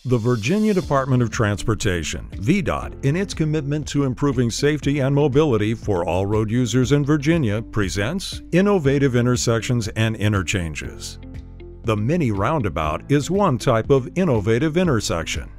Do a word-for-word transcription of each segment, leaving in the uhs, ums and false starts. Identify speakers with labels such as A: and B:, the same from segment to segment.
A: The Virginia Department of Transportation, V DOT, in its commitment to improving safety and mobility for all road users in Virginia, presents Innovative Intersections and Interchanges. The mini roundabout is one type of innovative intersection.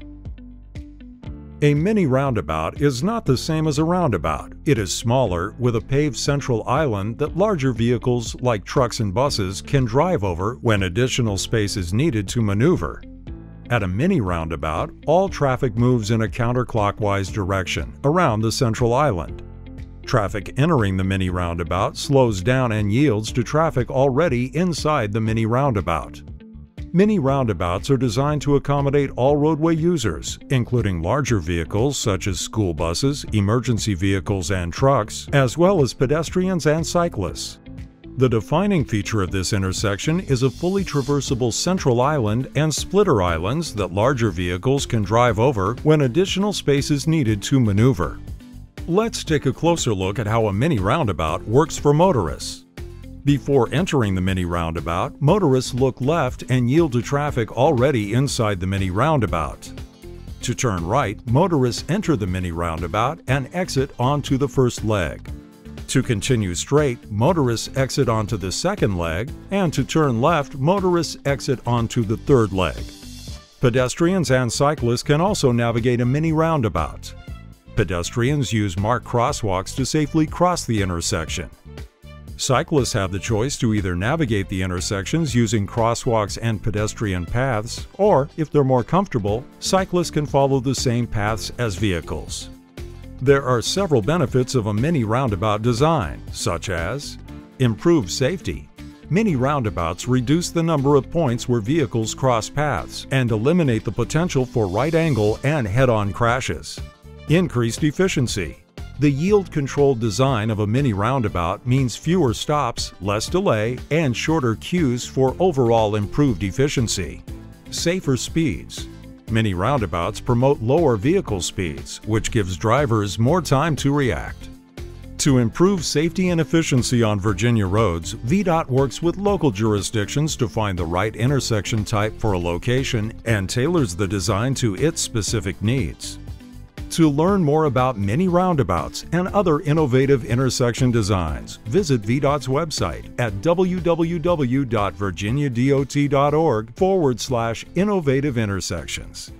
A: A mini roundabout is not the same as a roundabout. It is smaller, with a paved central island that larger vehicles like trucks and buses can drive over when additional space is needed to maneuver. At a mini roundabout, all traffic moves in a counterclockwise direction around the central island. Traffic entering the mini roundabout slows down and yields to traffic already inside the mini roundabout. Mini roundabouts are designed to accommodate all roadway users, including larger vehicles such as school buses, emergency vehicles, and trucks, as well as pedestrians and cyclists. The defining feature of this intersection is a fully traversable central island and splitter islands that larger vehicles can drive over when additional space is needed to maneuver. Let's take a closer look at how a mini roundabout works for motorists. Before entering the mini roundabout, motorists look left and yield to traffic already inside the mini roundabout. To turn right, motorists enter the mini roundabout and exit onto the first leg. To continue straight, motorists exit onto the second leg, and to turn left, motorists exit onto the third leg. Pedestrians and cyclists can also navigate a mini roundabout. Pedestrians use marked crosswalks to safely cross the intersection. Cyclists have the choice to either navigate the intersections using crosswalks and pedestrian paths, or, if they're more comfortable, cyclists can follow the same paths as vehicles. There are several benefits of a mini roundabout design, such as improved safety. Mini roundabouts reduce the number of points where vehicles cross paths and eliminate the potential for right-angle and head-on crashes. Increased efficiency. The yield-controlled design of a mini roundabout means fewer stops, less delay, and shorter queues for overall improved efficiency. Safer speeds. Mini roundabouts promote lower vehicle speeds, which gives drivers more time to react. To improve safety and efficiency on Virginia roads, V DOT works with local jurisdictions to find the right intersection type for a location and tailors the design to its specific needs. To learn more about mini roundabouts and other innovative intersection designs, visit V DOT's website at w w w dot virginia dot org forward slash innovative intersections.